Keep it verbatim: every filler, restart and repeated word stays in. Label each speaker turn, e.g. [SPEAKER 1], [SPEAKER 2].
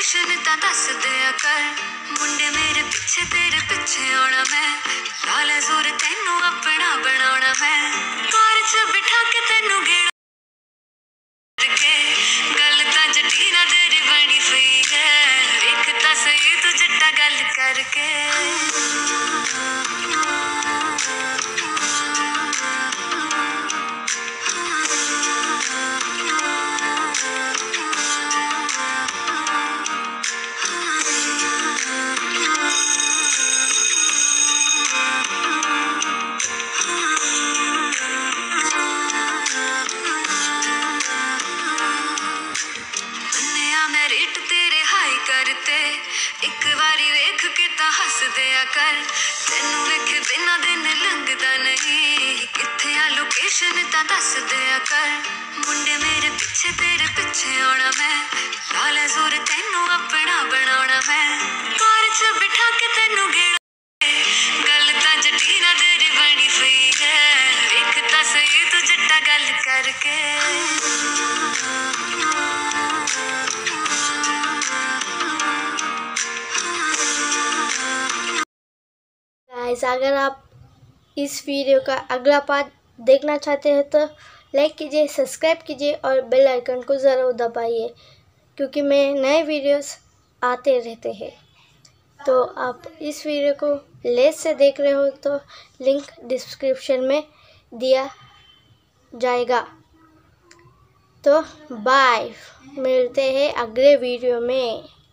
[SPEAKER 1] Location ता दस दिया कर, मुंडे मेरे पीछे तेरे पीछे आना मैं, लाला जोर तेनू अपना बनाना मैं, कार च बिठा के तेनू गेड़ा के, गल ता जटी ना तेरी बनी पई है, वेख ता सही तू जट्टा गल करके। रेट तेरे हाई करते, एक बारी वेख के ता हस दिया कर, तेनू वेख बिना दिन लंघदा नहीं, किथे आ लोकेशन ता दस दिया कर, मुंडे मेरे पीछे तेरे पीछे आना मैं, लाला जोर तेनू अपना बनाना मैं, कार च बिठा के तेनू गेड़ा के, गल ता जटी ना तेरी बनी पई है, वेख ता सही तू जट्टा गल करके।
[SPEAKER 2] गाइस, अगर आप इस वीडियो का अगला पार्ट देखना चाहते हैं तो लाइक कीजिए, सब्सक्राइब कीजिए और बेल आइकन को ज़रूर दबाइए, क्योंकि मैं नए वीडियोस आते रहते हैं। तो आप इस वीडियो को लेट से देख रहे हो तो लिंक डिस्क्रिप्शन में दिया जाएगा। तो बाय, मिलते हैं अगले वीडियो में।